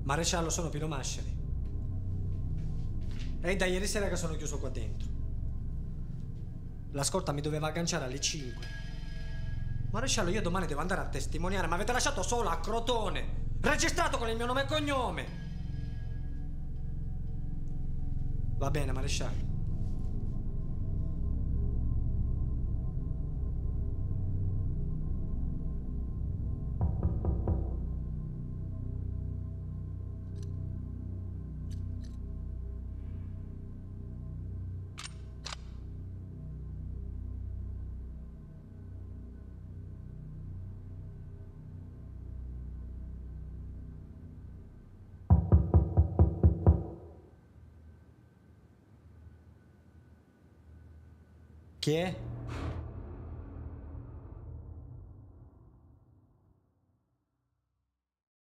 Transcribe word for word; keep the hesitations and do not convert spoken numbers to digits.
Maresciallo, sono Pino Masceri. È da ieri sera che sono chiuso qua dentro. La scorta mi doveva agganciare alle cinque. Maresciallo, io domani devo andare a testimoniare, ma avete lasciato solo a Crotone, registrato con il mio nome e cognome. Va bene, maresciallo. Chi è?